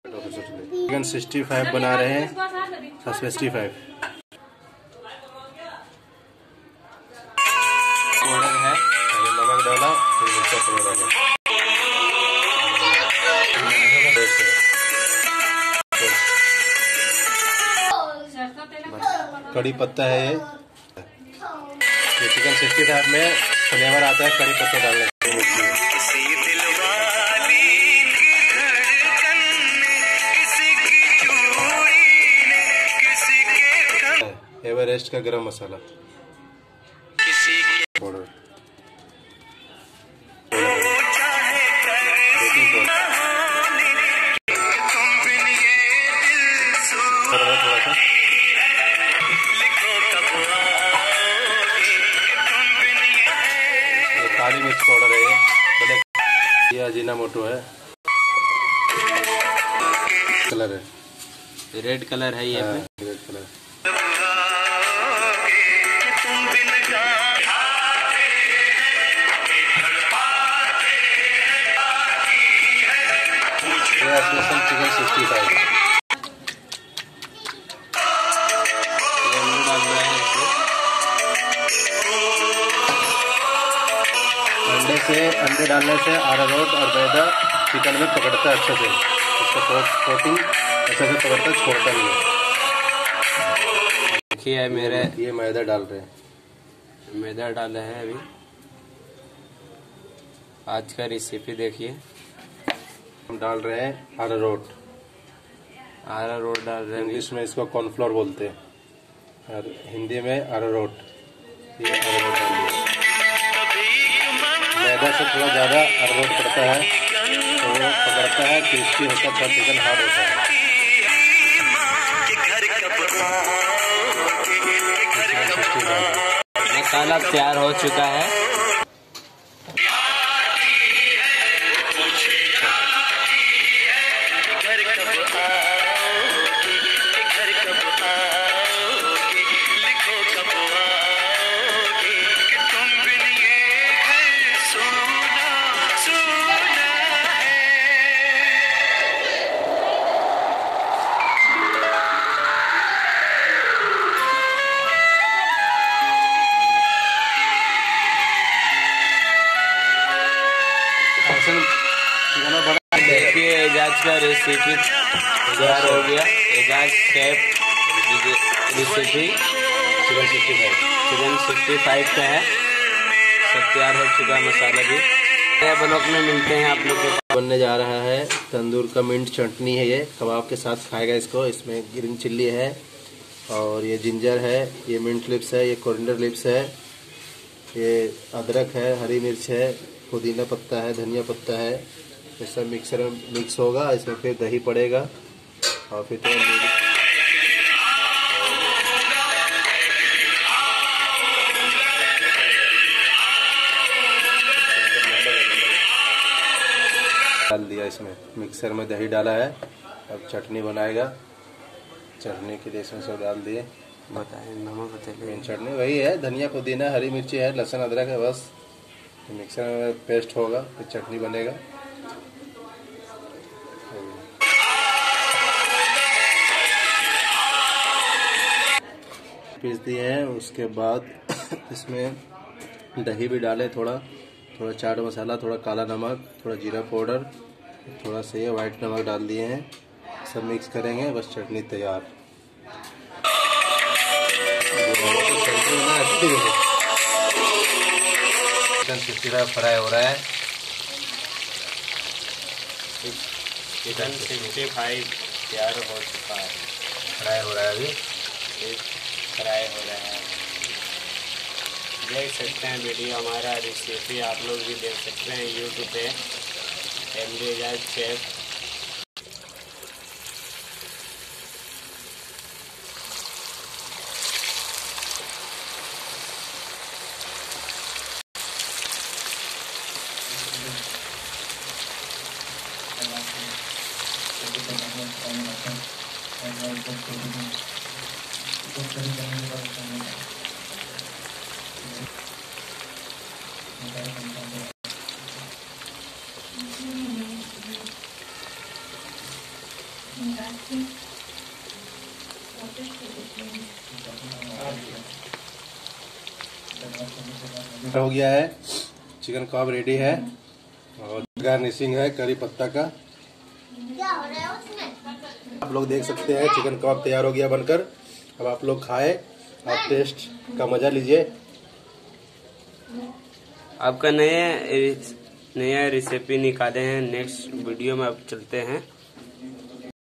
Chicken 65 बना रहे हैं। 65 ऑर्डर है। नमक डाला फिर मिर्चा पाउडर डाला। कड़ी पत्ता है ये चिकन 65 में फ्लेवर आता है कड़ी पत्ता डालने से। एवरेस्ट का गरम मसाला पाउडर, थोड़ा सा काली मिर्च पाउडर है ये अजीनामोटो है। कलर है रेड कलर है ये। रेड कलर स्पेशल चिकन 65 अंडे डालने से अरारोट और मैदा चिकन में पकड़ता है अच्छे से। इसका कोटिंग अच्छे से पकड़ता है, छोड़ता नहीं है। देखिए मेरे ये मैदा डाल रहे हैं, मैदा डाला है अभी। आज का रेसिपी देखिए। हम डाल रहे हैं अरारोट डाल रहे हैं। इंग्लिश में इसको कॉर्नफ्लोर बोलते हैं और हिंदी में अरारोट। ये अरारोट डाल दिया। मैदा से थोड़ा ज़्यादा अरारोट पड़ता है तो वो पकड़ता है, क्रिस्पी होता है, थोड़ा चिकन हार्ड होता है। मसाला तैयार हो चुका है। देखिए एजाज का रेसिपी तैयार हो गया। एजाज शेफ रेसिपी चिकन 65 का है। सब तैयार हो चुका है, मसाला भी। ब्लॉक में मिलते हैं आप लोग को। बनने जा रहा है तंदूर का मिंट चटनी है। ये कबाब के साथ खाएगा इसको। इसमें ग्रीन चिल्ली है और ये जिंजर है, ये मिंट लिप्स है, ये कोरिएंडर लिप्स है, ये अदरक है, हरी मिर्च है, पुदीना पत्ता है, धनिया पत्ता है। ये सब मिक्सर में मिक्स होगा। इसमें फिर दही पड़ेगा और फिर डाल दिया। इसमें मिक्सर में दही डाला है। अब चटनी बनाएगा। चटनी के लिए इसमें सब डाल दिए। बताएं नमक बताइए। चटनी वही है, धनिया पुदीना हरी मिर्ची है, लहसुन अदरक है, बस मिक्सर में पेस्ट होगा फिर चटनी बनेगा। पीस दिए हैं। उसके बाद इसमें दही भी डाले, थोड़ा चाट मसाला, थोड़ा काला नमक, थोड़ा जीरा पाउडर, थोड़ा सा ये वाइट नमक डाल दिए हैं। सब मिक्स करेंगे, बस चटनी तैयार। चिकन 65 फ्राई हो रहा है। चिकन 65 तैयार हो चुका है। फ्राई हो रहा है अभी। फ्राई हो रहा है। देख सकते हैं वीडियो हमारा रेसिपी आप लोग भी देख सकते हैं यूट्यूब पे एजाज शेफ। हो गया है, चिकन कबाब रेडी है और गार्निशिंग है करी पत्ता का। आप लोग देख सकते हैं चिकन कबाब तैयार हो गया बनकर। अब आप लोग खाए, आप टेस्ट का मजा लीजिए। आपका नया रेसिपी निकाले हैं, नेक्स्ट वीडियो में अब चलते हैं।